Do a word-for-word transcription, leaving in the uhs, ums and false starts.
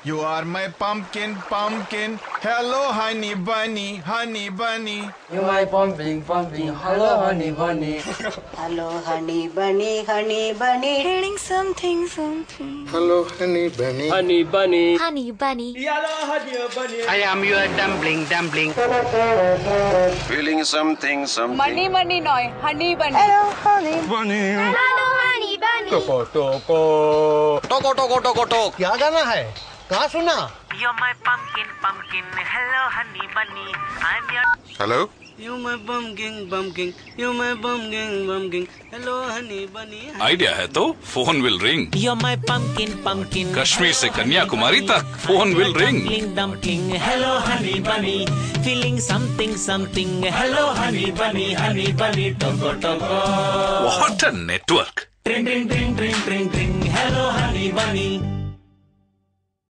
You are my pumpkin, pumpkin. Hello, honey bunny, honey bunny. You my pumpkin, pumpkin. Hello, honey bunny. Hello, honey bunny, honey bunny. Feeling something, something. Hello, honey bunny. Honey bunny. Honey bunny. Hello, honey bunny. I am your dumpling, dumpling. Feeling something, something. Money, money, noy. Honey bunny. Hello, honey bunny. Hello, honey bunny. टोको टोको टोको टोको टोको टोक क्या गाना है? कहाँ सुना? You're my pumpkin, pumpkin. Hello, honey bunny. I'm your. Hello. You my pumpkin, pumpkin. You my pumpkin, pumpkin. Hello, honey bunny. Idea है तो phone will ring. You're my pumpkin, pumpkin. Kashmir से कन्याकुमारी तक phone will ring. Dumpling, dumpling. Hello, honey bunny. Feeling something, something. Hello, honey bunny, honey bunny. Toko, toko. What a network! Ring, ring, ring, ring, ring, ring. Hello, honey bunny.